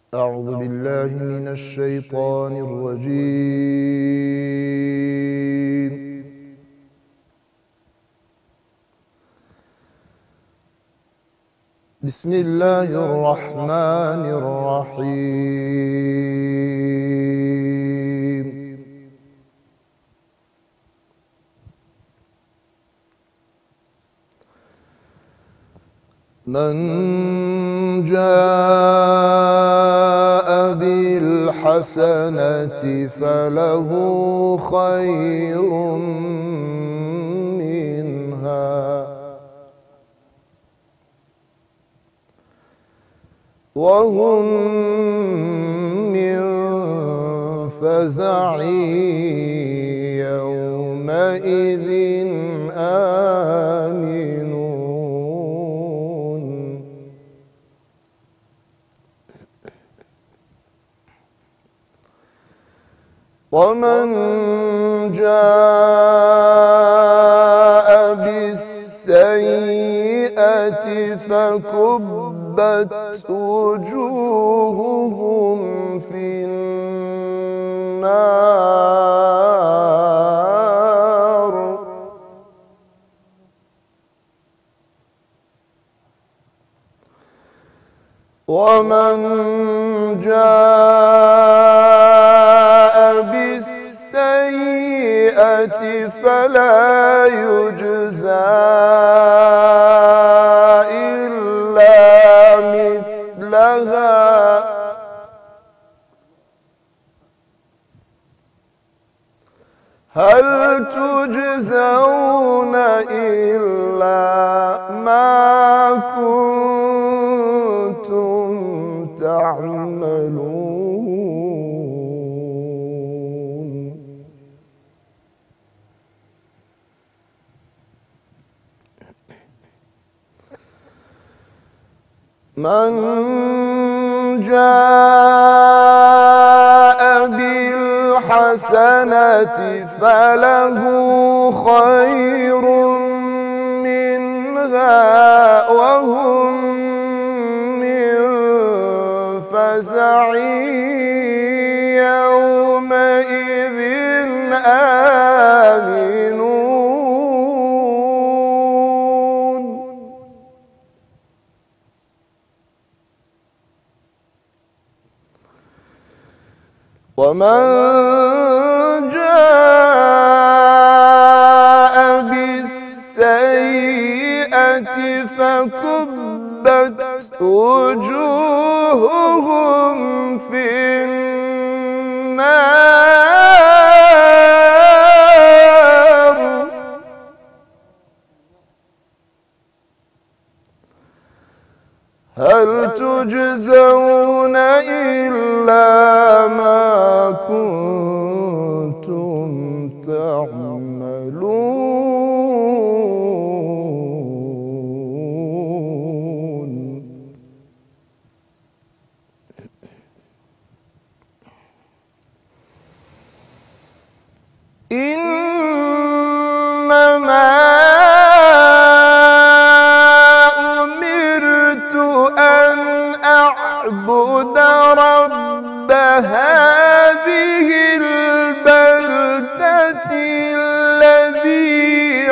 أعوذ بالله من الشيطان الرجيم. بسم الله الرحمن الرحيم. من جاء بالحسنة فله خير منها وهم من فزع يومئذ آمنون. ومن جاء بالسيئة فكبت وجوههم في النار ومن جاء بالسيئة فلا يجزى إلا مثلها هل تجزون إلا ما كنتم تعملون. من جاء بالحسنة فله خير منها وهم من فزع يومئذ آمنون. ومن جاء بالسيئة فكبت وجوههم في النار هل تجزون إلا ما كنتم تعملون. إنما أمرت أن أعبد رب هذه البلدة الذي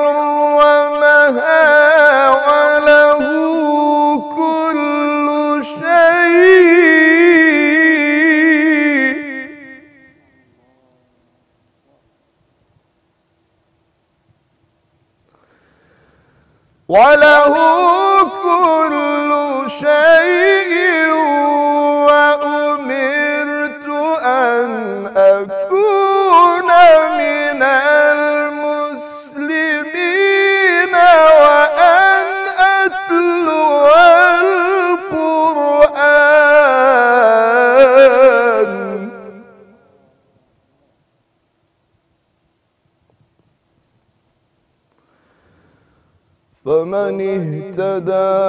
حرمها وله كل شيء وأمرت أن أكون من المسلمين وأن أتلو القرآن. فمن اهتدى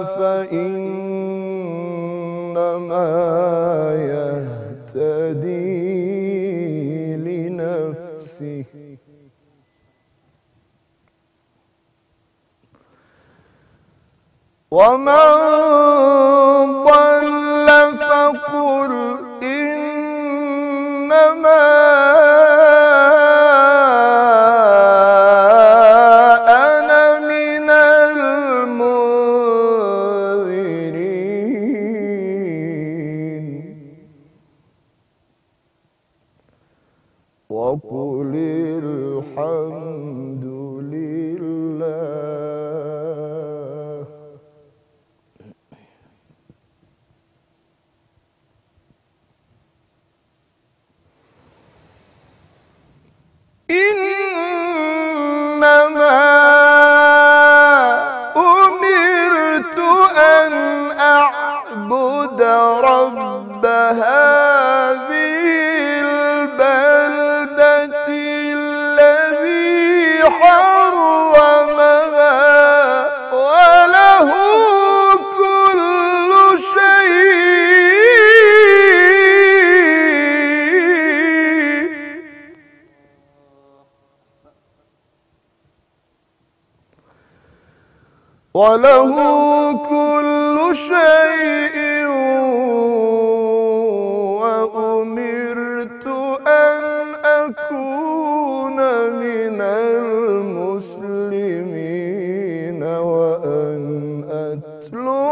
فإنما يهتدي لنفسه ومن ضل فقد وله كل شيء وأمرت أن أكون من المسلمين وأن أتلو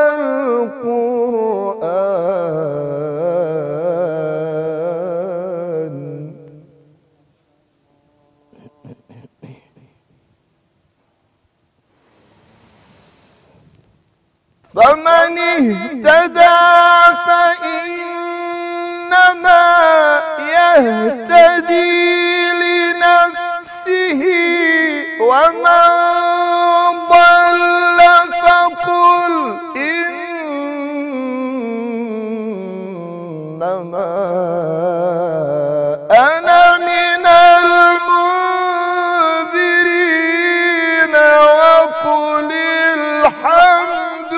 القرآن. فمن اهتدى فإنما يهتدي لنفسه ومن ضل فقل إنما أنا من المنذرين وقل الحمد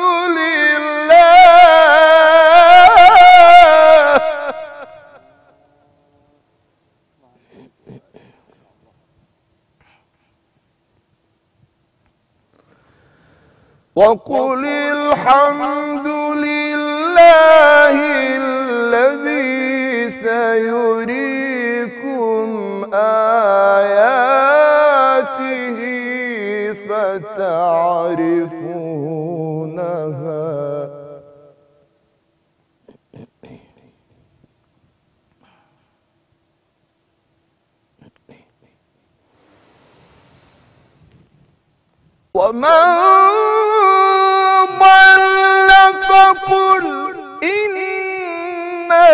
وقل الحمد لله الذي سيريكم آياته فتعرفونها ومن ضل فقل إنما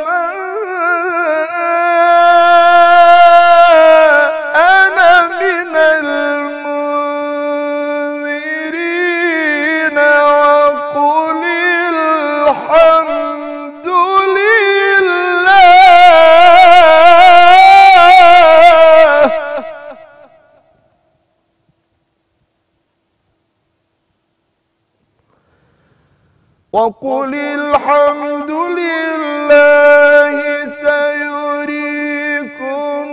أنا من المنذرين وقل الحمد لله. وقل الحمد لله سيريكم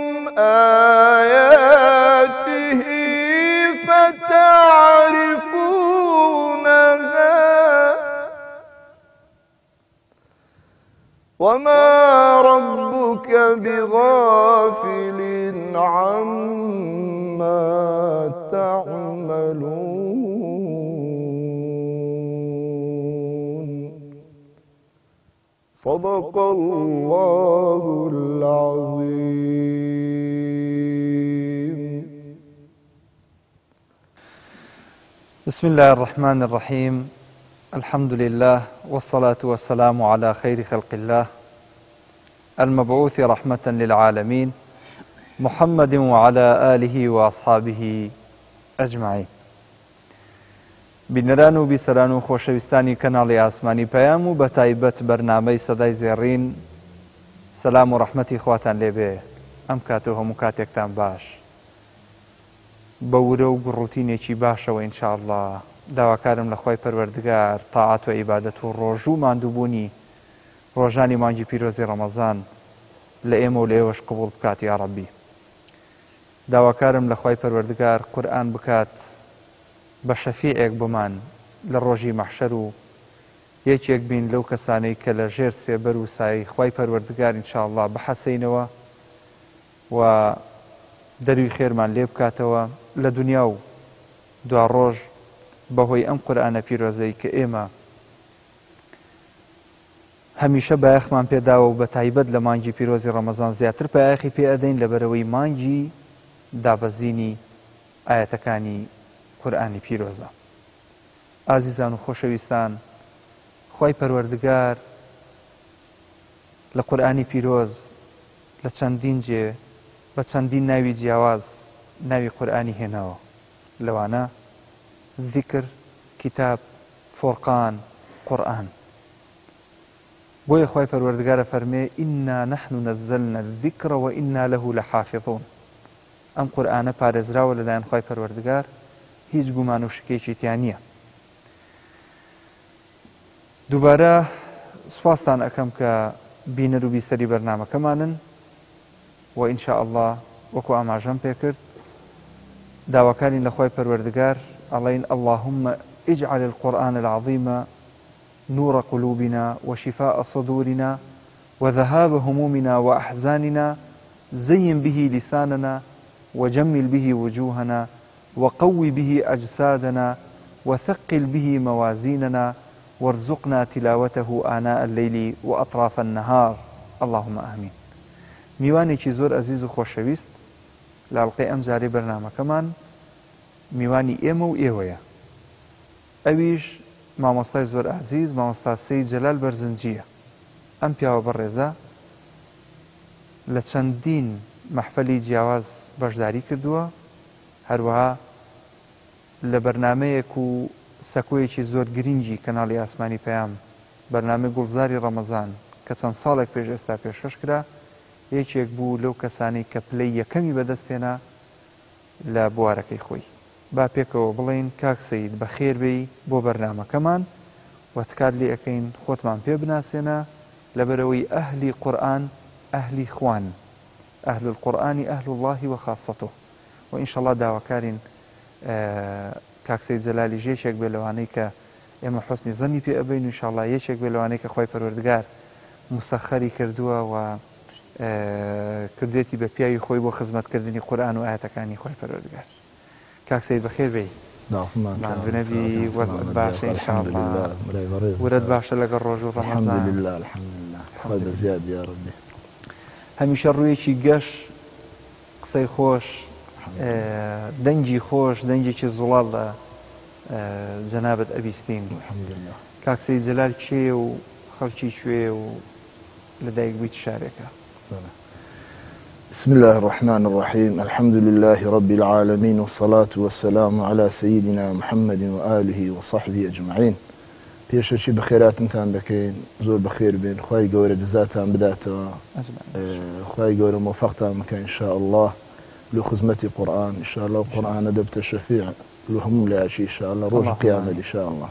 آياته فتعرفونها وما ربك بغافل عما تعملون. صدق الله العظيم. بسم الله الرحمن الرحيم. الحمد لله والصلاة والسلام على خير خلق الله المبعوث رحمة للعالمين محمد وعلى آله وأصحابه أجمعين. بنران و بیسەران و خۆشەویستانی کەناڵی ئاسمانی پەیام و بە تایبەت بەرنامەی سەدای زێڕین سەلام و ڕەحمەتی خواتان لێبێ. ئەم کاتەوە هەموو کاتێکتان باش بە ورە و گڕوتینێکی باشەوە ئینشاءالله. داواکارم لە خۆی پەروەردگار تاعات و عیبادەت و ڕۆژ و ماندووبوونی ڕۆژانی مانگی پیرۆزی ڕەمەزان لە ئێمە و لە ئێوەش قبوڵ بکات یا ڕەبی. داواکارم لە خۆی پەروەردگار قورئان بکات بە شەفیعێک بمان لە ڕۆژی مەحشەر و یەکێک بین لەو کەسانەی کە لە ژێر سێبەر و سایەی خۆی پەروەردگار ئینشاءالله بحەسەینەوە و دەروی خێرمان لێ بکاتەوە لە دنیا و دوا ڕۆژ بەهۆی ئەم قورئانە پیرۆزەی کە ئێمە هەمیشە بایەخمان پێداوە و بە تایبەت لە مانگی پیرۆزی ڕەمەزان زیاتر پایەخی پێ ئەدەین لەبەرەوەی مانگی دابەزینی ئاەتەکانی قورئانی پیرۆزە. ئازیزان و خۆشەویستان، خۆی پەروەردگار لە قورئانی پیرۆز لە چەندین جێ بە چەندین ناوی جیاواز ناوی قورئانی هێناوە. لەوانە ذیکر، کتاب، فۆرقان، قورئان. بۆیە خۆی پەروەردگارە فەرمێ ئینا نەحن نەزەلنا الذیکر وئینا لەه لەحافظون. ئەم قورئانە پارێزراوە لەلایەن خۆی پەروەردگار، هیچ گومان و شکێکی تیان نییە. دووبارە سوپاستان ئەەکەم کە بینەر و بیسەری بەرنامەکەمانن و ئینشاءالله وەکو ئاماژەم پێ کرد داواکارین لە خۆی پەروەردگار ألين اللهم اجعل القرآن العظيم نور قلوبنا وشفاء صدورنا وذهاب همومنا وأحزاننا، زين به لساننا وجمل به وجوهنا وقوي به أجسادنا وثقل به موازيننا وارزقنا تلاوته آناء الليل وأطراف النهار، اللهم آمين. میوانێکی زۆر ئەزیز و خۆشەویست لە ئەڵقەی ئەم جارەی بەرنامەکەمان میوانی ئێمە و ئێوەیە. ئەویش مامۆستای زۆر ئازیز، مامۆستا سەید جەلال بەرزنجیە. ئەم پیاوە بەڕێزە لە چەندین مەحفەلی جیاواز بەشداری کردووە، هەروەها لە بەرنامەیەک و سەکۆیەکی زۆر گرنگی کەناڵی ئاسمانی پەیام، بەرنامەی گوڵزاری ڕەمەزان کە چەند ساڵێک پێش ئێستا پێشکەش کرا، یەکێک بوو لەو کەسانی کە پلەی یەکەمی بەدەستێنا لە بوارەکەی خۆی. با پێکەوە بڵێن کاک سەید بەخێر بێی بۆ بەرنامەکەمان و تکات لێ ئەەکەین خۆتمان پێ بناسێنە لەبەرەوەی ئەهلی قورئان ئەهلی خوان، ئەهل القورئانی ئەهل الله وخاصته. و ئینشەڵڵا داواکارین کاک سەید جەلالی ژێشێک بێ لەوانەی کە ئێمە حوسنی زەنی پێ ئەبین و ئینشەڵڵا یەکێک بێ لەوانەی کە خۆی پەروەردگار مسەخەری کردووە و کردێتی بە پیاوی خۆی بۆ خزمەتکردنی قورئان و ئاەتەکانی خۆی پەروەردگار. کاک سەید بەخێر بێی، ماندوونەبی، وەزعت باشە ئینشاءڵڵا، ورەت باشە لەگەڵ ڕۆژ و ڕەمەزان. هەمیشە ڕوویەکی گەش، قسەی خۆش، دەنگی خۆش، دەنگێکی زوڵاڵ لە جەنابەت ئەبیستین. کاک سەید جەلال کێ و خەڵکی کوێ و لەدایک بوویت شارێکە؟ بسم الله الرحمن الرحيم، الحمد لله رب العالمين، والصلاة والسلام على سيدنا محمد وآله وصحبه أجمعين. پێشەچی بەخێراتتان دەکەین، زۆر بەخێر بێن، خوای گەورە جزاتان بداتەوە، خوای گەورە مۆفەقتان بکە ئینشاء الله لە خزمەتی قورئان، ئینشاء الله قورئانە دەبتە شەفیع لە هەموو لایەکی ئینشاء الله ڕۆژ قیامەت ئینشاء الله.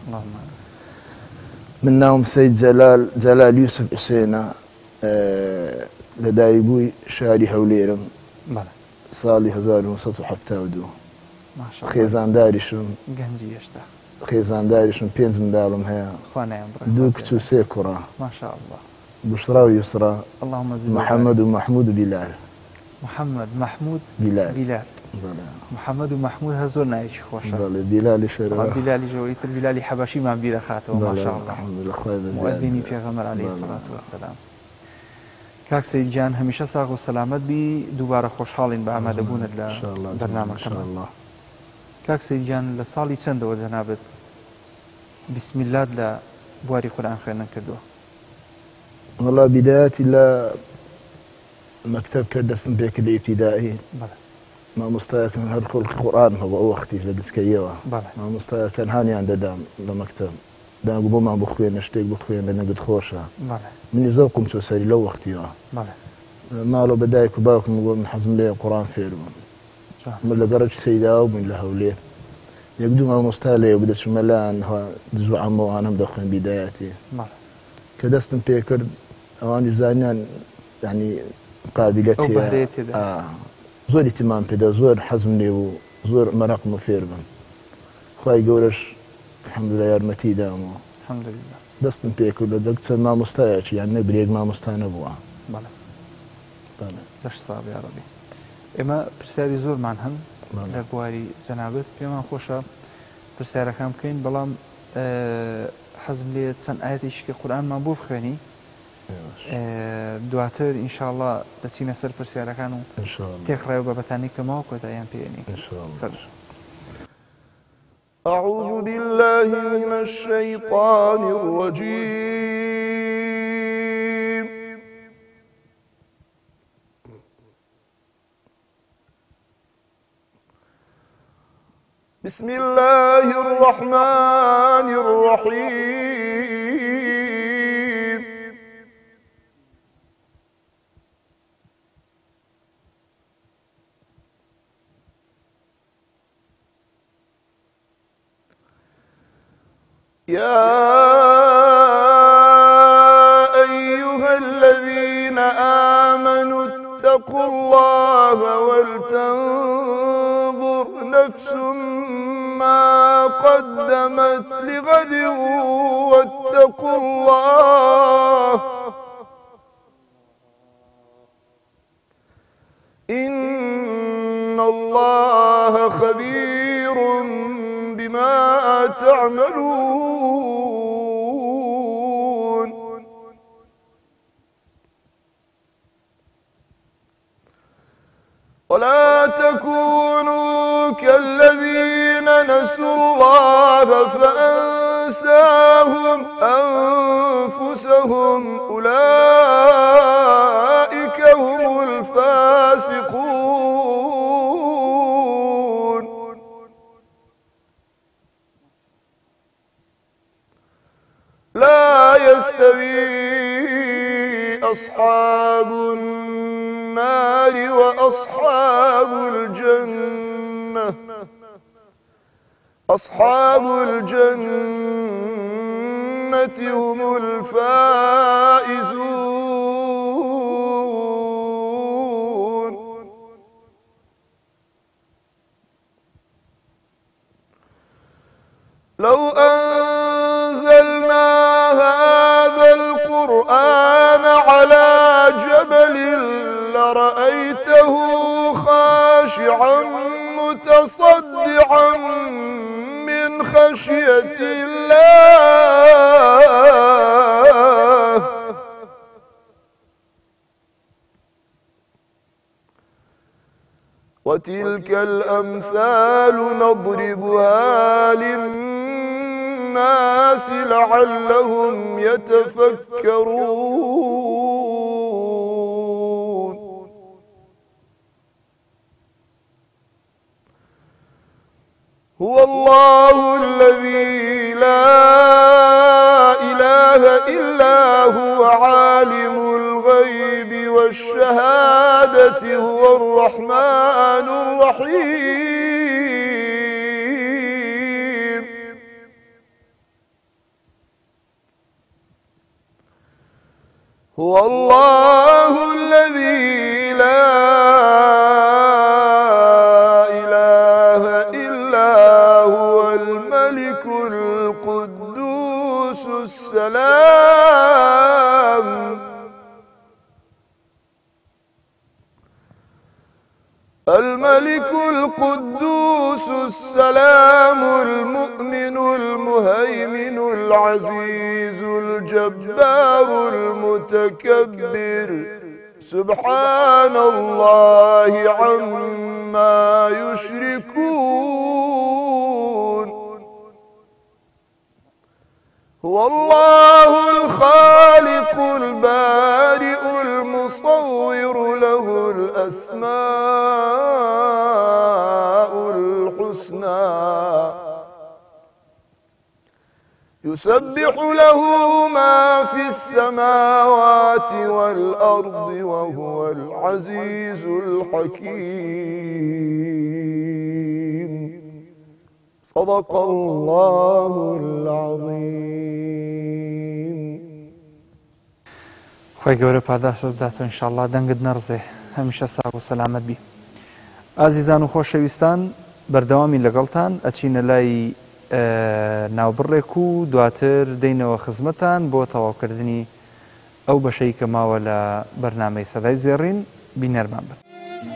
من ناوم سەید جەلال یوسف حوسێنە، لەدایکبووی شاری هەولێرم، ساڵی 1972. خێزانداریشم، خێزانداریشم 5 منداڵم هەیە، 2 کچ و 3 کوڕە، بشرا و یوسرا، محەممەد و مەحموود و بیلال. محەممەد، مەحموود، بیلال. محەممەد و مەحموود هە زۆر ناوێکی خۆشە. بیلالی شێرەوە، بیلالی ژەوەیتر بیلالی حەبەشیمان بیرە خاتەوە، ماشاءالله، موەدینی پێغەمبەر عەلەیهی سەڵات وەسەلام. کاک سەید گیان هەمیشە ساغ و سەلامەت بی، دووبارە خۆشحاڵین بە ئامادەبوونت لە بەرنامەکەمان. کاک سەید گیان لە ساڵی چەندەوە جەنابەت بسم الله لە بواری قورئان خوێندن کردووە؟ وەڵا بیدایەتی لە مەکتەب کرد، دەستم پێ کرد لە ئیبتیدایی، مامۆستایەکان هەر خۆڵکی قورئان هەبوو ئەو وەختی لە گچکەیەوە، مامۆستایەکان هانیان دەدام لە مەکتەب، داگو بۆمان بخوێنە شتێک بخوێن دەنەگت خۆشە. منی زەوقم چۆ سەری لەو وەختیەوە، ماڵۆ بە دایک و باوکم گوت من حەزم لێ قورئان فێر بووم. من لە گەڕەکی سەیداوە بووین لە هەولێر، یەک دوو مامۆستا لێ بدەچمە لایەن دزوو عەمەوانم دەخوێن بیدایەتی، کە دەستم پێ کرد ئەوانیش زانیان یعنی قابلیەتی زۆر ئیتیمام پێدا، زۆر حەزم لێ بوو، زۆر مەرەقم و فێر بم. خوای گەورەش الحەمدولله یارمەتی دامەوە، دەستم پێ کرد لە چەند مامۆستایەکی، یان نەبرێک مامۆستا نەبووە. لەش ساڵ یا ڕەبی. ئێمە پرسیاری زۆرمان هەن لە بواری جەنابەت، پێمان خۆشە پرسیارەکان بکەین، بەڵام حەزم لێ چەند ئاەتێکی کە قورئانمان بۆ بخوێنی، دواتر ئینشاءڵڵا دەچینە سەر پرسیارەکان و تێکڕای و بەبەتانی کەمەوە کۆتاییان پێێنی. أعوذ بالله من الشيطان الرجيم. بسم الله الرحمن الرحيم. يا أيها الذين آمنوا اتقوا الله ولتنظر نفس نفس ما قدمت لغد واتقوا الله إن الله خبير بما تعملون ولا تكونوا كالذين نسوا الله فأنساهم أنفسهم أولئك هم الفاسقون لا يستوي أصحاب النار وأصحاب الجنة أصحاب الجنة هم الفائزون لو أنزلنا هذا القرآن على جبل لرأيته خاشعا متصدعا من خشية الله وتلك الأمثال نضربها للناس لعلهم يتفكرون هو الله الذي لا إله إلا هو عالم الغيب والشهادة هو الرحمن الرحيم هو الله الذي لا إله إلا هو الملك القدوس السلام الملك القدوس السلام المؤمن المهيمن العزيز الجبار المتكبر سبحان الله عما يشركون هو الله الخالق البارئ المصور له الأسماء الحسنى يسبح له ما في السماوات والأرض وهو العزيز الحكيم صدق الله العظيم. خۆی گەورە پاداشت بداتەوە ئینشاءالله دەنگت نەڕزێ هەمیشە ساغ و سەلامەت بی. ئازیزان و خۆشەویستان بەردەوامی لەگەڵتان ئەچینە لای ناوبڕێک و دواتر دەینەوە خزمەتان بۆ تەواوکردنی ئەو بەشەی کە ماوە لە بەرنامەی سەدای زێڕین بینەرمان بن.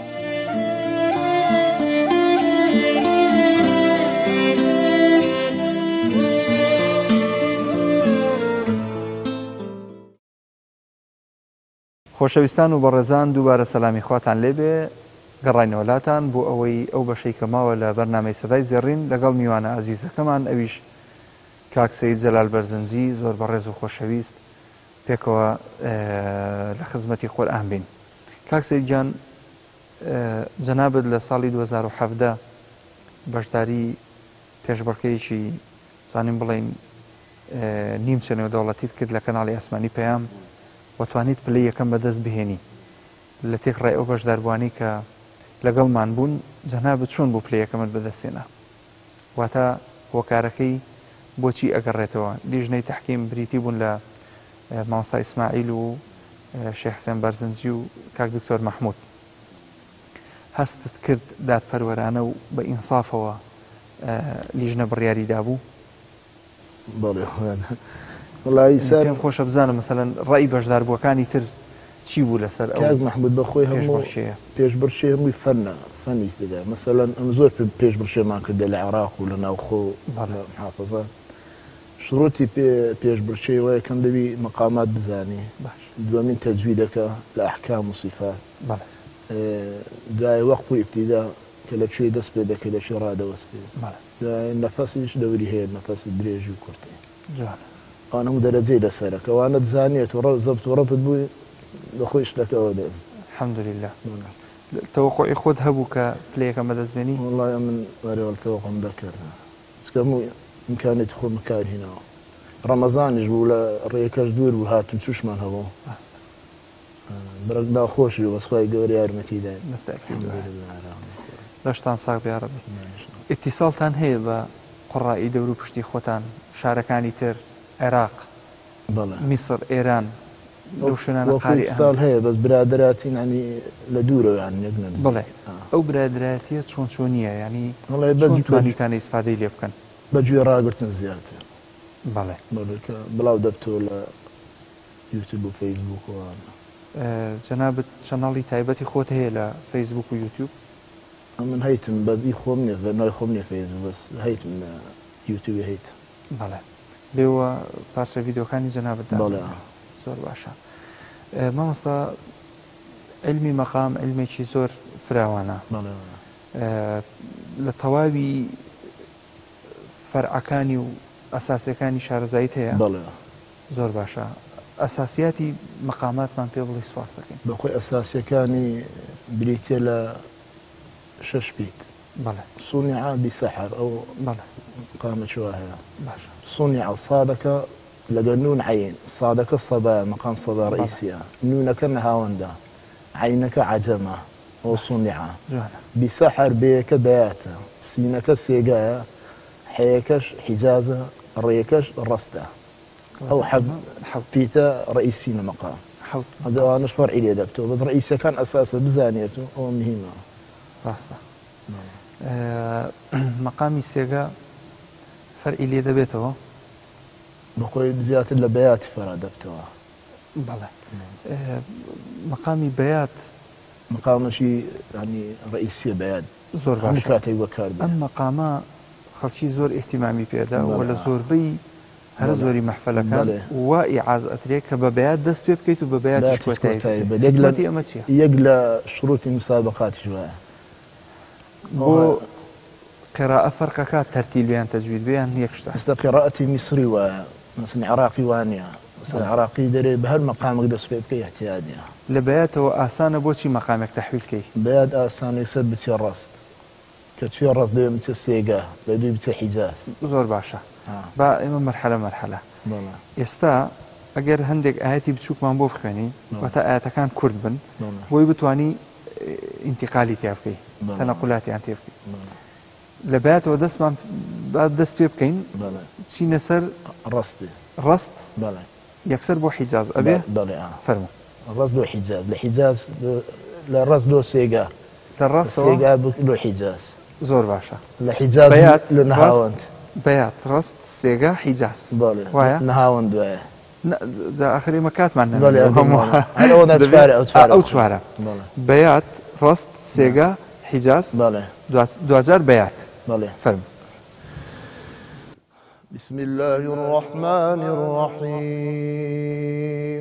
خۆشەویستان و بەڕێزان دووبارە سەلامی خواتان لێبێ گەڕاینەوەلاتان بۆ ئەوەی ئەو بەشەی کە ماوە لە بەرنامەی سەدای زێڕین لەگەڵ میوانە ئازیزەکەمان ئەویش کاک سەید جەلال بەرزنجی زۆر بەڕێز و خۆشەویست پێکەوە لە خزمەتی قورئان بین. کاک سەید جان جەنابەت لە ساڵی 2017 بەشداری پێشبڕکەیەکی توانین بڵین نیم چەنێو دەوڵەتیت کرد لە کەناڵی ئاسمانی پەیام وتوانیت پلەی یەکەم بەدەست بهێنی لە تێکڕای ئەو بەشداربوانی کە لەگەڵمان بوون. جەنابەت چۆن بۆ پلەی یەکەمت بەدەستێنا واتە هۆکارەکەی بۆچی ئەگەڕێتەوە؟ لیژنەی تەحکیم بریتی بوون لە مامۆستا ئیسماعیل و شێخ حسێن بەرزنجی و کاک دکتۆر مەحموود. هەستت کرد دادپەروەرانە و بە ئینسافەوە لیژنە بڕیاریدا بوو؟ بەڵێ وڵی سەر پێم خۆشە بزانم مەسەلەن ڕای بەشداربووەکانی تر چی بوو لەسەر کاک محمود بەخۆی هەموو پێشبڕشێ هەمووی فەنی دەدا مەسەلەن ئەم زۆر پێشبڕشێمان کردە لە عێراق و لە ناوخۆ محافظە شروعی پێشبڕشەی وایە کەم دەبی مەقامات بزانێ دووەمین تەجویدەکە لە ئەحکام و صیفات دوای وەقت و ئیبتیدا کە لە کوێی دەست پێ دەکەی لە شێ ڕادەوەستێ نەفەسیش دەوری هەیە نەفەسی درێژی و کورتی ئەوانە هەموو دەرەجەی لەسەرەکە ئەوانە دزانێت و زەبت و ڕەبت بووی بەخۆی شتەکەەوە دێن الحەمدولله تەوەقعی خۆت هەبوو کە پلەیەکەمە دەستبێنی؟ وەڵای من وەرێوەڵ تەوەقعم دەکردن چکە هەموو ئیمکانێتی خۆم بەکارهێنەوە ڕەمەزانیش بوو لە ڕێیەکەش دوور بوو هاتوو چوشمان هەبوو بەرەک ناخۆشی و بەسخوای گەوەری یارمەتی داین لەشتان ساغ بیارەبی ئیتیساڵتان هەیە بە قوڕایی دەور و پشتی خۆتان شارەکانی تر عێراق میسر ئێران لەو شوێنانە قاری ساڵ هەیە بەس برادراتی ینی لە دوورەوە بڵێ ئەو برادرایەتیە چۆن چۆنیە ینی توانیتانە ئیسفادەی لێ بکەن بەگوێ ڕاگرتن زیاتر بەڵێ بڵاو دەبتەوە لە یوتیوب و فەیسبووکەوە جەنابەت چەناڵی تایبەتی خۆت هەیە لە فەیسبوک و یوتیوب؟ من هەیتم بەدی خۆم نیە بە نای خۆم نیە فەیسبوک بەس هەیتم لە یوتیوب هەیت بەڵێ لێوە پارچە ڤیدۆکانی جەنابەت زۆر باشە مامۆستا علمی مەقام علمێکی زۆر فراوانە لە تەواوی فەرعەکانی و ئەساسیەکانی شارەزاییت هەیە زۆر باشە ئەساسیاتی مەقاماتمان پێ بڵی سواس دەکەین بەخۆی ئەساسیەکانی بریتە لە 6 بیت سونیعە بیسەحر ئەو مقامەوە هەیە سونیعە سادەکە لەگە نون عین سادەکە سەبا مەقام سەبا ڕئیسیە نونەکە نەهاوەندە عینەکە عەجەمە ئەو سونیعە بیسەحر بێیەکە بەیاتە سینەکە سێگایە حەیەکەش حیجازە ڕێیەکەش ڕەستە ئەو پیتە ڕئیسی لە مەقام ئەوانش فەرعی لێ دەبتەوە بەس ڕئیسەکان ئەساسە بزانێت و ئەوە مهمە ڕاستە مەقامی سێگا فەرعی لێ دەبێتەوە بەخۆی زیاتر لە بەیاتی فەرا دەبتەوە بەڵێ مەقامی بەیات مەقامەشی ینی ڕئیسیە بەیات زۆر باش کاتێک بەکار ئەم مەقامە خەڵکی زۆر ئیحتیمامی پێدا و لە زۆربەی هەر زۆری مەحفەلەکان وا ئیعاز ئەترێت کە بە بەیات دەست پێ بکەیت و بە بەیات کۆتایی ئەمە چیە؟ یەک لە شروعی مسابقاتی وایە بۆ قراءة فەرقەکە تەرتیلیان تەجوید بیان یەک شتە ئێستا قراءەتی میسری وایە مثلا عراقی وانە مثلا عراقی دەرێ بە هەر مەقامێک دەست پێ بکەی احتیاجە لە بەیاتەوە ئاسانە بۆچی مەقامێک تەحویل کەی بەیات ئاسانە سەر بچێ ڕاست کە توێ ڕاست دەوێ بچێ سێگا بە دوی بچێ حیجاز زۆر باشە با ئێمە مەرحەلە مەرحەلە ئێستا ئەگەر هەندێک ئاەتی بچووکمان بۆ بخوێنی واتە ئاەتەکان کورد بن بۆی بتانی ئینتیقالی تیا بکەی تەنەقولاتی تێ بکەی لە بەیاتەوە دەستمان دەست پێ بکەین چینە سەر ڕست یەکسەر بۆ حیجاز ئەبێ فەرموو ڕست بۆ حیجاز لە حیجاز لە ڕست دۆ سێگا لە ڕاست سێگا بۆ حیجاز زۆر باشە لە حیجاز لە نەهاوەند بەیات ڕست سێگا حیجاز وایە نەهاوەند دوایە ئاخرێمە کاتمان ئەو چوارە بەیات ڕست سێگا حیجاز دوازار بەیات فەرموو بسم الله الرحمن الرحيم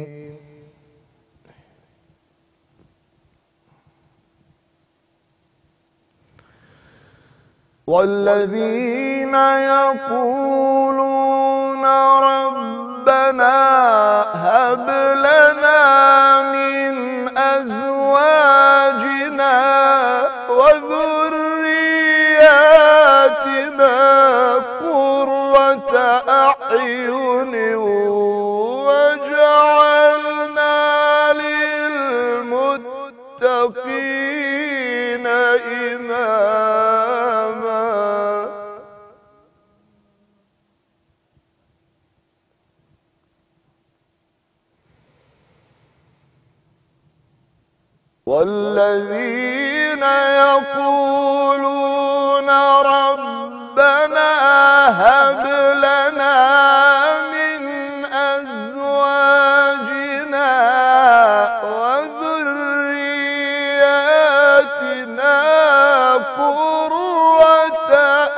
والذين يقولون ربنا هب لنا من أزواجنا وذرياتنا قرة أعين وجعلنا للمتقين إماما والذين يقولون ربنا هب لنا من أزواجنا وذرياتنا قرة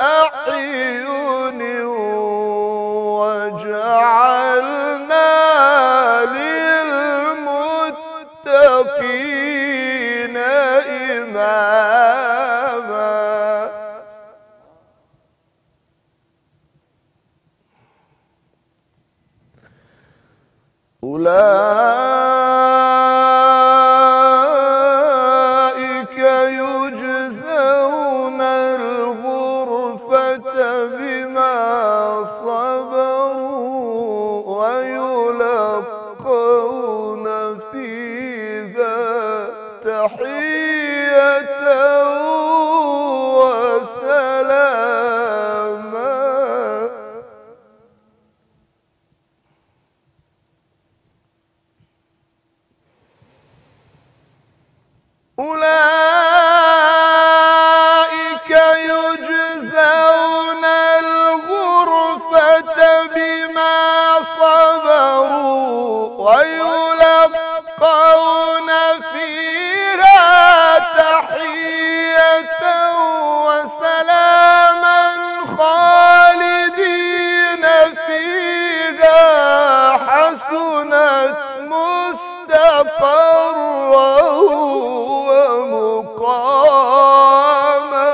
أعين وجعلنا للمتقين إماما. أولئك يجزون الغرفة بما صبروا ويلقون فيها تحية وسلاما. أولئك يجزون الغرفة بما صبروا ويلقون فيها تحية وسلاما خالدين فيها حسنت مستقرا ومقاما.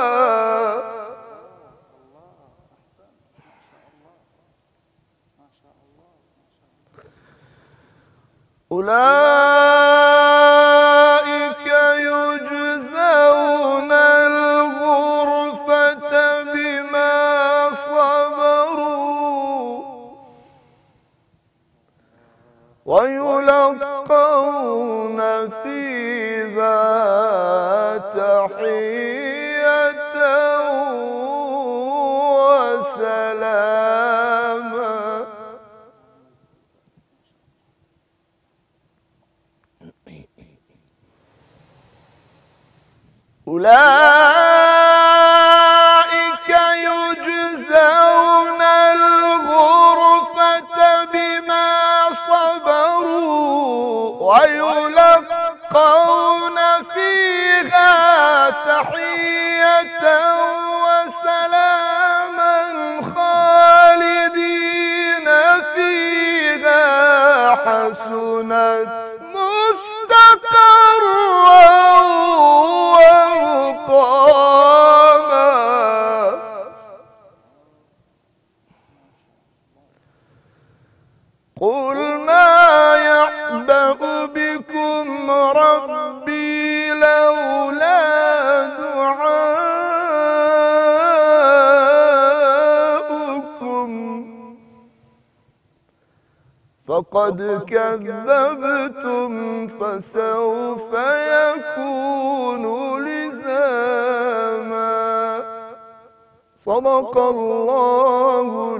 أولئك يجزون الغرفة بما صبروا ويلقون فيها تحية وسلاما. أولئك يجزون الغرفة بما صبروا ويلقون فيها تحية وسلاما خالدين فيها حسنت مستقرا ومقاما. قل ما يعبأ بكم ربي لولا دعاؤكم فقد كذبتم فسوف يكون لزاما. صدق الله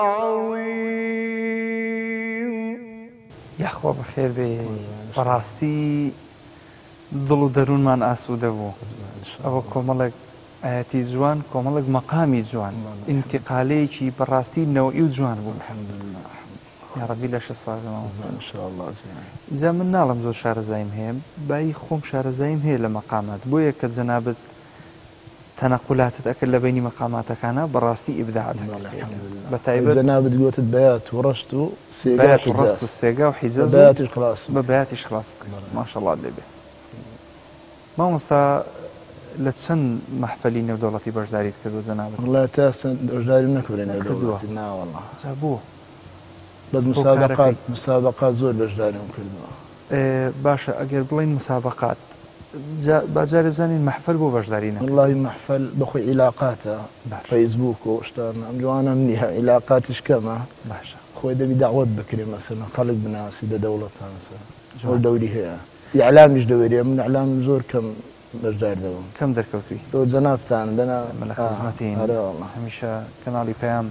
العظيم. یاخۆ بەخێر بێ بەڕاستی دڵ و دەروونمان ئاسوودە بوو. ئەوە کۆمەڵێک ئاەتی جوان، کۆمەڵێک مەقامی جوان، ئینتیقالەیەکی بەڕاستی نەوعی و جوان بوو. یا ڕەبی لە 6 ساڵ جا من ناڵم زۆر شارەزایم هەیە، بای خۆم شارەزایم هەیە لە مەقامات، بۆیە کە جەنابەت تەنەقولاتت ئەکرد لە بینی مەقاماتەکانە بەڕاستی ئیبداعات بەتایبەت جەنابەت گوتت بەیات و ڕەشت و بەیات و ڕەست و سێگا و حیجەز بە بەیاتیش خلاص ماشەڵڵا لێبێ. مامۆستا لە چەند مەحفەلی نێودەوڵەتی بەشداریت کردو جەنابەت؟ وڵای تا بەشداریم نەکردێ نێودەوڵەتی ناوەڵڵا. جا بۆ بە مسابقات زۆر بەشداریم کردووە. باشە ئەگەر بڵین مسابقات باجارێ بزانین مەحفەل بۆ بەشداری نەکرد؟ وڵی مەحفەل بەخۆی عیلاقاتە فەیسبووک و شتانە ئەم جوانم نییە، عیلاقاتیش کەمە. باشە خۆی دەبی داوت بکرێ مەسەلەن خەڵک بناسی لە دەوڵەتان زۆر دەوری هەیە، ئیعلامیش دەوێریە. من ئیعلام زۆر کەم بەشدار دەبم. کەم دەرکەوتووی؟ زۆر جەنابتان بەنا لە خزمەتین هەمیشە کەناڵی پەیام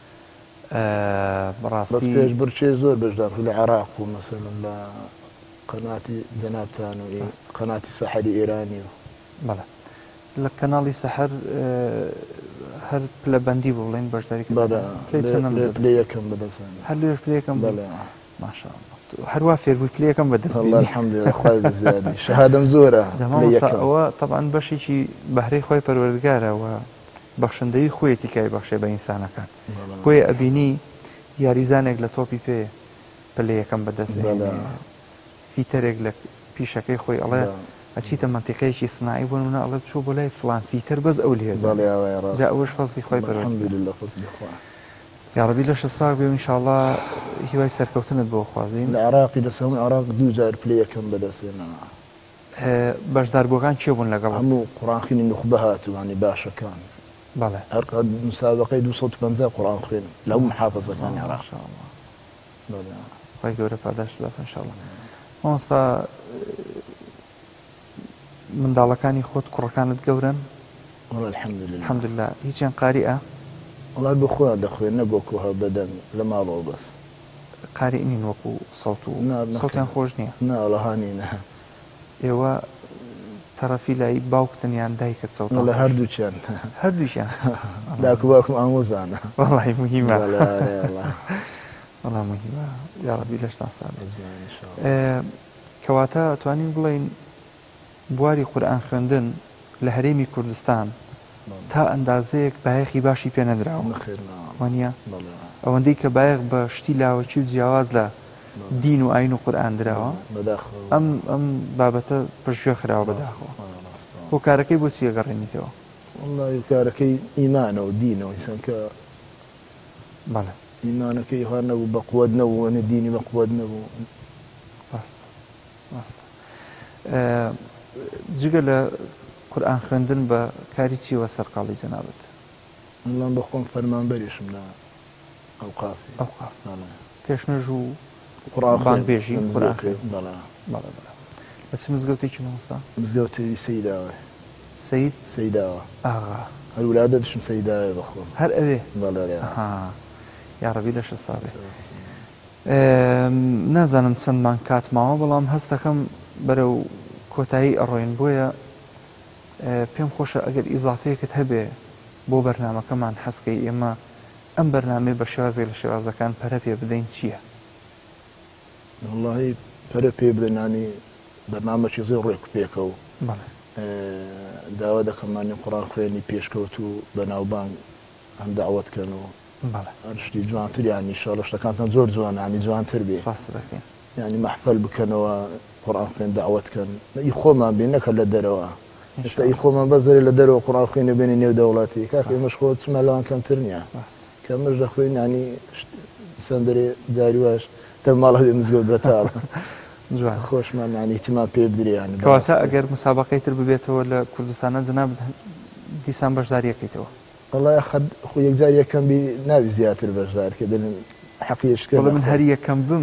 بەڕاستی پێش برچێ زۆر بەشدار لە عێراق و مەسەلەن لە قەناتی جەنابتان و قەناتی سەحەری ئێرانی و بەڵێ لە کەناڵی سەحەر هەر پلەبەندی بۆ بڵێن بەشداریکە لێ یەکەم بەدەستان هەر لێش پلەکەم ماشاءالله هەروە فێربووی پلەکەم بەدەست الحەمدولله خوای بزیادی شەهادەم زۆرە ئەوە طبعاً بەشێکی بەهرەی خۆی پەروەردگارەوە بەخشندەی خۆیەتی کای بەخشێ بە ئینسانەکان بۆیە ئەبینی یاریزانێک لە تۆپی پێ پلەیەکەم بەدەست فیتەرێک لە پیشەکەی خۆی ئەڵێ ئەچیتە منتیقەیەکی سنایی بوون و ئەڵێ بچوو بۆ لای فڵان فیتر بەس ئەو لێزە ئەوەش فەزلی خۆی الحەمدولله فەزلی خوا یا ربی لەش ساغ بێ ئینشاءالله هیوای سەرکەوتنت بۆ خوازیین لە عراقی لە سەمووی عراق 2000 پلەیەکەم بەدەستێنا بەشداربووەکان چێ بوون لەگەڵ هەموو قوڕانخوێنی نوخبە هاتووانی باشەکان بەڵێ هەر مسابقەی 250 قوڕان خوێن لەو محافەزەکانی عراق خی گەورە پاداش بات انشاءالله مامۆستا منداڵەکانی خۆت کوڕەکانت گەورن الحەمدولله هیچیان قاریئە وڵای بۆ خۆیان دەخوێن نەبۆکوها بەدەن لە ماڵەوە بەس قاری ئینین وەکو سەوت و سەوتیان خۆش نییە ناڵەهانی نە ئێوە تەرەفی لای باوکتنیان دایکت سەوت لە هەردووچیان هەردووشیان داکو باوکم ئامۆزانە وەڵی مهمە وەڵام مهمە یا ڕەبی لەشتان سادە کەواتە توانین بڵێین بواری قورئان خوێندن لە هەرێمی کوردستان تا ئەندازەیەک بایەخی باشی پێ نەدراوە وانە ئەوەندەی کە بایەخ بە شتی لاوەکی و جیاواز لە دین و ئاین و قورئان دراوە ئەم بابەتە پشتگوێ خراوە بەداخەوە بۆ کارەکەی بۆ چیە گەڕێنیتەوە وڵی کارەکەی ئیمانە و دینەوە ئینسانکە بەڵێ ئیمانەکەی هەر نەبوو بە قووەت نەبوو وەنە دینی بە قووەت نەبوو جگە لە قورئان خوێندن بە کاری چیوە سەرقاڵی جەنابەت وڵام بە خۆم فەرمانبەریشم لە ئەوقافی پێشنەژ و قورئانبێژی لە چ مزگەوتێکی مامۆستا مزگەوتی سەیداوە سەیداوە ئاغا هەر ولادە دشم سەیداوێ بەخۆم هەر ئەوێ یا ڕەبی لە شە ساڵێ نازانم چەندمان کات ماوە بەڵام هەستەکەم بەرەو کۆتایی ئەڕۆین بۆیە پێم خۆشە ئەگەر ئیزافەیەکت هەبێ بۆ بەرنامەکەمان حەسکەی ئێمە ئەم بەرنامەی بە شێوازێک لە شێوازەکان پەرە پێ بدەین چییە؟ وڵڵاهی پەرە پێ بدەنانی بەرنامەی زۆر ڕێک پێکە و داوا دەکەمانی قوڕان خوێنی پێشکەوت و بەناوبانگ هەم داوەتکەن و شتی جوانتریانی شاڵە شتەکانتان زۆر جوانانی جوانتر بێ ینی مەحفەل بکەنەوە قوڕان خوێن داوەتکەن ئی خۆمان بێ نەکە لە دەرەوە ئێستا ئی خۆمان بەزەری لە دەرەوە قوڕان خوێنە بێنی نێو دەوڵاتی کاکە ئێمەش خۆ چمە لەوان کەمتر نییە کە مەش دەخوێن ینی سندرێ جاری واش تە ماڵە بێ مزگەوت بەتاڵ خۆشمان ینی احتیمام پێ بدرێن کەواتە ئەگەر مسابقەی تر ببێتەوە لە کوردستانە جەناب دیسان بەشداریەکەیتەوە والله خو یەکجار یەکەم بی ناوی زیاتر بەشدار کە دەن حەقیشکە من هەر یەکەم بم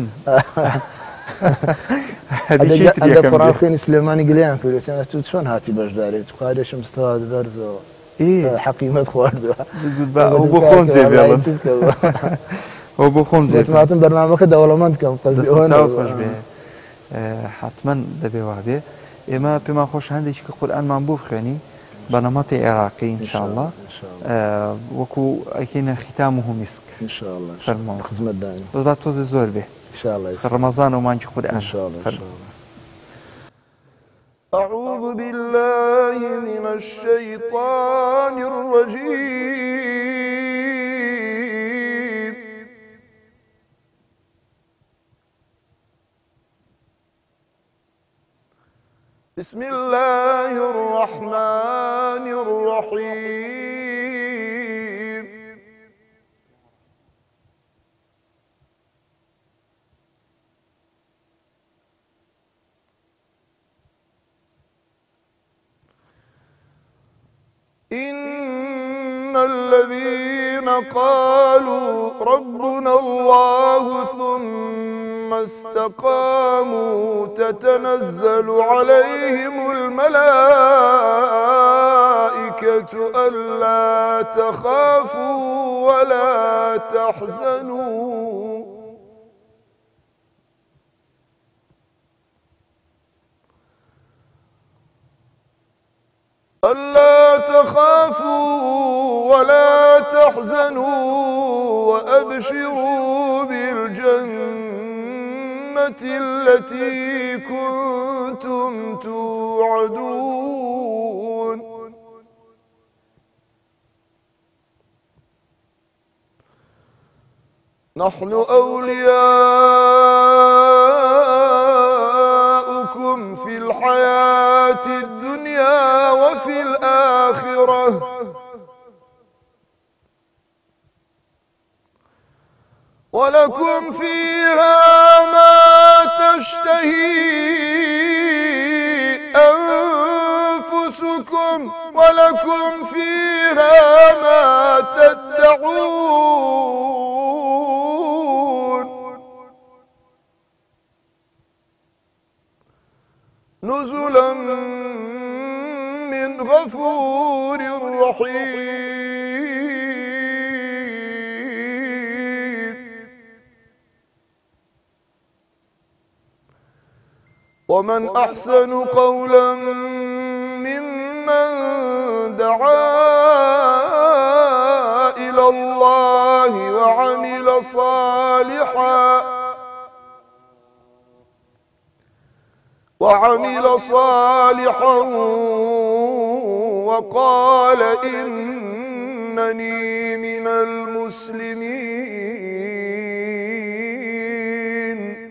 قوڕان خوێنی سلێمانی گلیان پێوتیان تو چۆن هاتی بەشدارێت تو قارێشم ستەوا بەرزەوە حەقیمەت خواردووە بۆ خۆم جێبێڵم ئەو بۆ خۆم جێتماتم بەرنامەکە دەوڵەمەند کەم خۆش بێ حتمما دەبێ وابێ ئێمە پێمان خۆش هەندێکی کە قورئانمان بۆ بخوێنی بە نەمەتی عێراقی ئینشاءالله وەکو ئەکەینە ختامه مسک فەرمووە خزمەت داین با تۆزە زۆر بێ ڕەمەزان و مانگی قورئان أعوذ بالله من الشيطان الرجيم بسم الله الرحمن الرحيم إن الذين قالوا ربنا الله ثم استقاموا تتنزل عليهم الملائكة ألا تخافوا ولا تحزنوا ألا تخافوا ولا تحزنوا وأبشروا بالجنة التي كنتم توعدون نحن أولياؤكم في الحياة الدنيا وفي الآخرة ولكم فيها ما تشتهي أنفسكم ولكم فيها ما تدعون نزلا من غفور رحيم ومن أحسن قولا ممن دعا إلى الله وعمل صالحا وقال إنني من المسلمين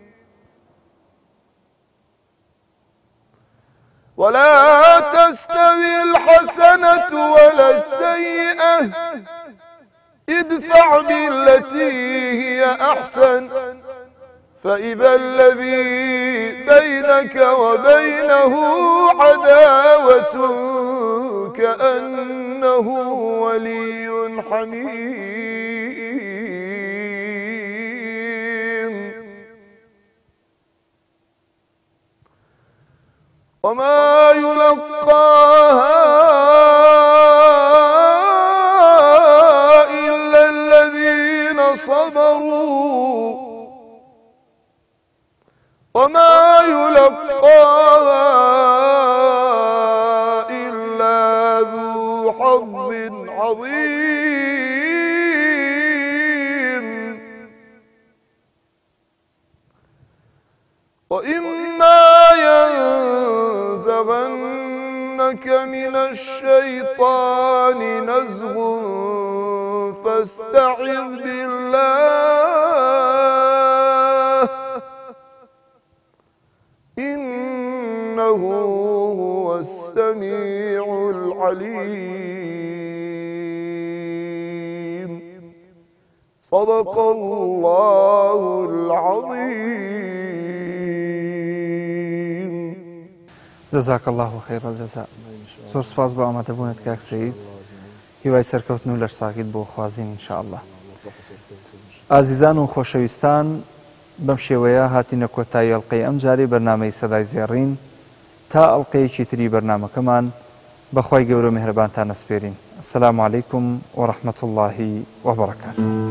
ولا تستوي الحسنة ولا السيئة ادفع بالتي هي أحسن فإذا الذي بينك وبينه عداوة كأنه ولي حميم وما يلقاها إلا الذين صبروا وما يلقاها إلا ذو حظ عظيم وإما ينزغنك من الشيطان نزغ فاستعذ بالله إنه هو السميع العليم صدق الله العظيم جزاك الله خير الجزاء زۆر سپاس بە ئامادەبوونت کاک سەید هیوای سەرکەوتن و لەرساکیت بۆ خوازین ئینشاءالله ئازیزان و خۆشەویستان بەم شێوەیە هاتینە کۆتایی ئەڵقەی ئەم جارەی بەرنامەی سەدای زێڕین تا ئەڵقەیەکی تری بەرنامەکەمان بەخوای گەورە و میهرەبانتان ئەسپێرین. السلام علیکم و ڕەحمەت الله وبەرەکاتوه.